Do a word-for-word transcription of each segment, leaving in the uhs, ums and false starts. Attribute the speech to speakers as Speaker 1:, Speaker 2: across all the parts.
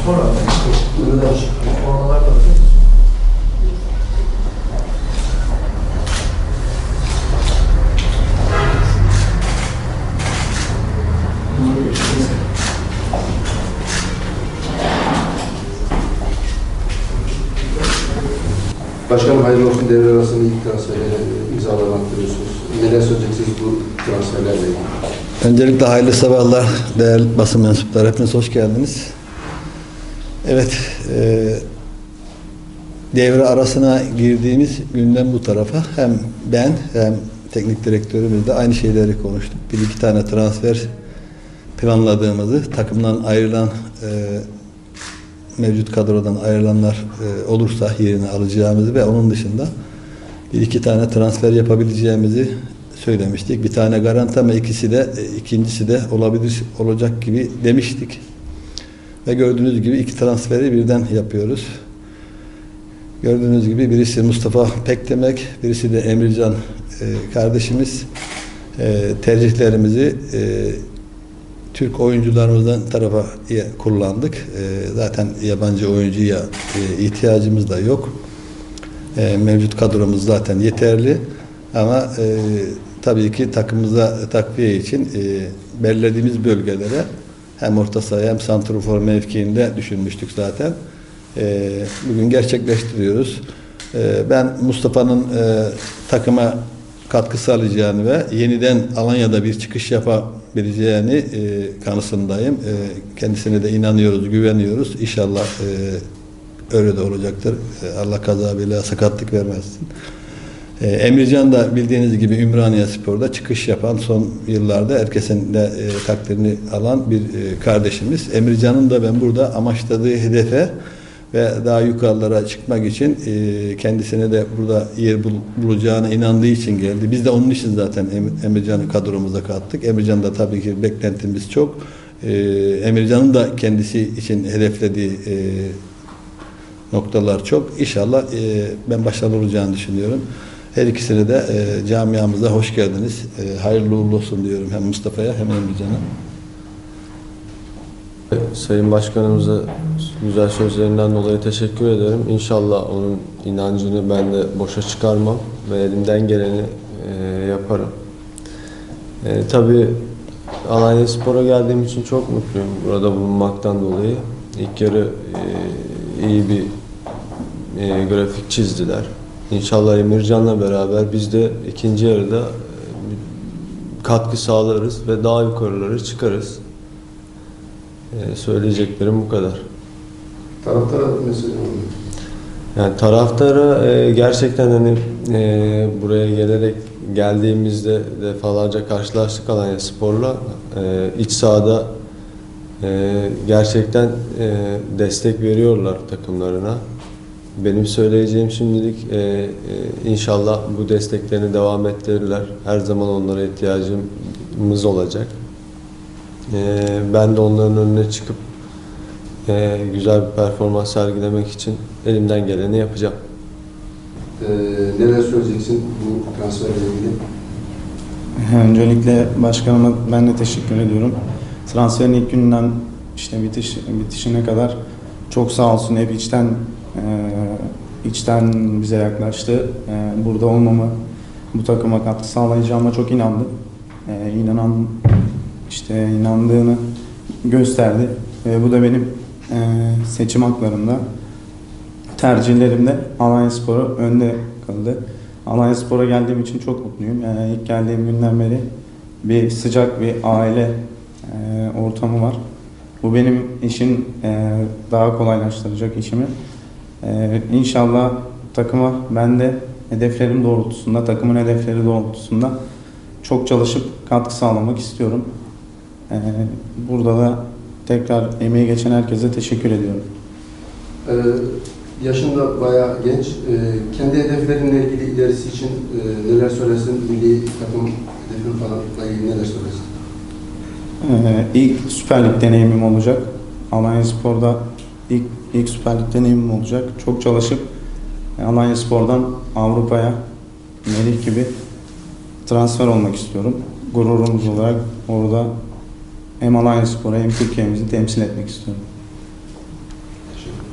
Speaker 1: Sonra öyle de formalar da
Speaker 2: Başkanım hayırlı olsun, devre arasında ilk transferleri imzalattırıyorsunuz. Neler söyleyeceksiniz bu transferlerle ilgili?
Speaker 3: Öncelikle hayırlı sabahlar değerli basın mensupları. Hepiniz hoş geldiniz. Evet, e, devre arasına girdiğimiz günden bu tarafa hem ben hem teknik direktörümüz de aynı şeyleri konuştuk. Bir iki tane transfer planladığımızı, takımdan ayrılan e, mevcut kadrodan ayrılanlar e, olursa yerini alacağımızı ve onun dışında bir iki tane transfer yapabileceğimizi söylemiştik. Bir tane garanti ama ikisi de e, ikincisi de olabilir olacak gibi demiştik. Ve gördüğünüz gibi iki transferi birden yapıyoruz. Gördüğünüz gibi birisi Mustafa Pekdemek, birisi de Emircan e, kardeşimiz. E, tercihlerimizi e, Türk oyuncularımızdan tarafa kullandık. E, zaten yabancı oyuncuya e, ihtiyacımız da yok. E, mevcut kadromuz zaten yeterli. Ama e, tabii ki takımımıza takviye için e, belirlediğimiz bölgelere hem orta saha hem santrafor mevkiinde düşünmüştük zaten. E, bugün gerçekleştiriyoruz. E, ben Mustafa'nın e, takıma katkı sağlayacağını ve yeniden Alanya'da bir çıkış yapabileceğini e, kanısındayım. E, kendisine de inanıyoruz, güveniyoruz. İnşallah e, öyle de olacaktır. E, Allah kaza bela sakatlık vermesin. E, Emircan da bildiğiniz gibi Ümraniyespor'da çıkış yapan, son yıllarda herkesin de e, takdirini alan bir e, kardeşimiz. Emircan'ın da ben burada amaçladığı hedefe ve daha yukarılara çıkmak için e, kendisine de burada yer bul, bulacağına inandığı için geldi. Biz de onun için zaten Emircan'ı kadromuza kattık. Emircan da tabii ki beklentimiz çok. E, Emircan'ın da kendisi için hedeflediği e, noktalar çok. İnşallah e, ben başarılı olacağını düşünüyorum. Her ikisine de e, camiamıza hoş geldiniz. E, hayırlı uğurlu olsun diyorum hem Mustafa'ya hem Emircan'a.
Speaker 4: Sayın Başkanımıza güzel sözlerinden dolayı teşekkür ederim. İnşallah onun inancını ben de boşa çıkarmam ve elimden geleni e, yaparım. E, tabii Alanyaspor'a geldiğim için çok mutluyum burada bulunmaktan dolayı. İlk yarı e, iyi bir e, grafik çizdiler. İnşallah Emircan'la beraber biz de ikinci yarıda e, katkı sağlarız ve daha yukarılara çıkarız. Ee, söyleyeceklerim bu kadar.
Speaker 2: Taraftara mesela
Speaker 4: yani taraftara e, gerçekten hani e, buraya gelerek geldiğimizde defalarca karşılaştık Alanyaspor'la. E, iç sahada e, gerçekten e, destek veriyorlar takımlarına. Benim söyleyeceğim şimdilik e, e, inşallah bu desteklerini devam ettirirler. Her zaman onlara ihtiyacımız olacak. Ee, ben de onların önüne çıkıp e, güzel bir performans sergilemek için elimden geleni yapacağım.
Speaker 2: Ee, neler söyleyeceksin bu transferle ilgili?
Speaker 5: Öncelikle başkanıma ben de teşekkür ediyorum. Transferin ilk günden işte bitiş, bitişine kadar çok sağ olsun, hep içten e, içten bize yaklaştı. E, burada olmamı, bu takıma katkı sağlayacağıma çok inandı. E, inanan İşte inandığını gösterdi. E, bu da benim e, seçim haklarımda, tercihlerimde Alanyaspor'u önde kaldı. Alanyaspor'a geldiğim için çok mutluyum. Yani ilk geldiğim günden beri bir sıcak bir aile e, ortamı var. Bu benim işin e, daha kolaylaştıracak işimi. E, İnşallah takıma ben de hedeflerim doğrultusunda, takımın hedefleri doğrultusunda çok çalışıp katkı sağlamak istiyorum. Ee, burada da tekrar emeği geçen herkese teşekkür ediyorum.
Speaker 2: Ee, yaşında bayağı genç. Ee, kendi hedeflerinle ilgili ilerisi için e, neler söylersin? Milli takım hedefin falanla ilgili neler söylersin?
Speaker 5: Ee, ilk Süper Lig deneyimim olacak. Alanyaspor'da ilk, ilk Süper Lig deneyimim olacak. Çok çalışıp Alanyaspor'dan Avrupa'ya Melih gibi transfer olmak istiyorum. Gururumuz olarak orada hem Alanyaspor'u hem Türkiye'mizi temsil etmek istiyorum.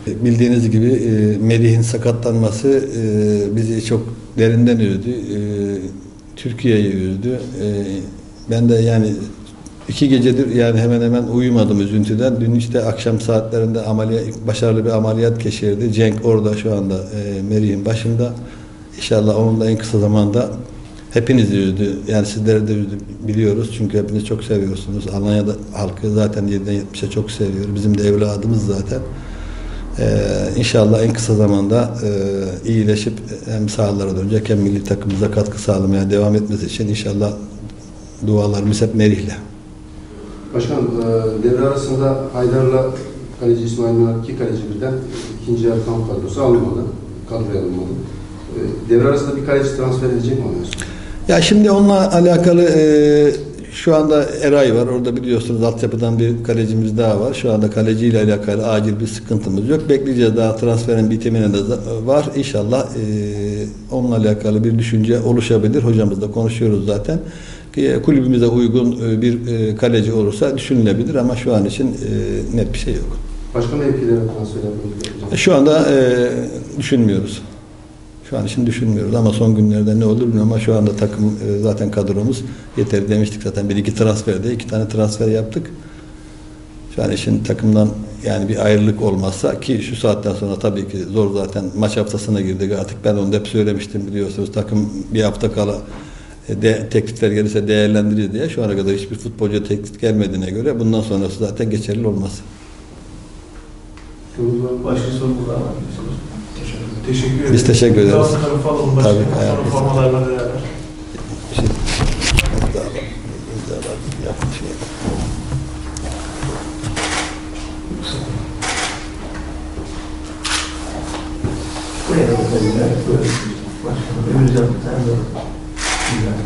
Speaker 3: Bildiğiniz gibi e, Melih'in sakatlanması e, bizi çok derinden üzdü. E, Türkiye'yi üzdü. E, ben de yani iki gecedir yani hemen hemen uyumadım üzüntüden. Dün işte akşam saatlerinde ameliyat, başarılı bir ameliyat geçirdi. Cenk orada şu anda e, Melih'in başında. İnşallah onun da en kısa zamanda hepinizi üzdü. Yani sizleri de üzdü biliyoruz. Çünkü hepiniz çok seviyorsunuz. Almanya'da halkı zaten yediden yetmişe çok seviyor. Bizim de evladımız zaten. Ee, inşallah en kısa zamanda e, iyileşip hem sahalara dönecek hem milli takımımıza katkı sağlamaya devam etmesi için inşallah dualarımız hep Melih'le.
Speaker 2: Başkanım, e, devre arasında Haydar'la kaleci İsmail Mehmet, iki kaleci birden ikinci yarı kamp kadrosu alınmadı. Kadroya alınmadı. E, devre arasında bir kaleci transfer edecek mi oluyorsun?
Speaker 3: Ya şimdi onunla alakalı e, şu anda Eray var. Orada biliyorsunuz altyapıdan bir kalecimiz daha var. Şu anda kaleciyle alakalı acil bir sıkıntımız yok. Bekleyeceğiz, daha transferin bitimine de var. İnşallah e, onunla alakalı bir düşünce oluşabilir. Hocamızla konuşuyoruz zaten. E, kulübümüze uygun e, bir e, kaleci olursa düşünülebilir ama şu an için e, net bir şey yok.
Speaker 2: Başka mevkilere transfer yapmayı
Speaker 3: E, şu anda e, düşünmüyoruz. Şu an için düşünmüyoruz ama son günlerde ne olur bilmiyorum ama şu anda takım e, zaten kadromuz yeterli demiştik zaten. Bir iki transferde iki tane transfer yaptık. Şu an için takımdan yani bir ayrılık olmazsa ki şu saatten sonra tabii ki zor zaten maç haftasına girdik artık. Ben onu da hep söylemiştim biliyorsunuz. Takım bir hafta kala e, de, teklifler gelirse değerlendirir diye. Şu ana kadar hiçbir futbolcuya teklif gelmediğine göre bundan sonrası zaten geçerli olmaz.
Speaker 1: Başka sorumuz var mı? Teşekkür ederim.
Speaker 3: Biz teşekkür ederiz.
Speaker 1: Galatasaray falan başkanım.
Speaker 3: Tabii, hayatım.
Speaker 1: Sonra formalarla beraber.
Speaker 3: Şimdi, imzalar, imzalar, yapın şey.
Speaker 1: Buraya da bakabilirler. Böyle. Başkanım. Emircan bir tane de. Güzel.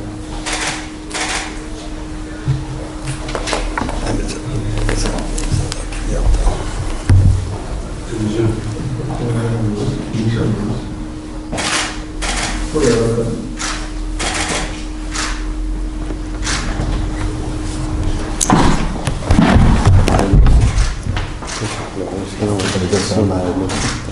Speaker 1: Buraya bakalım.
Speaker 4: Teşekkürler.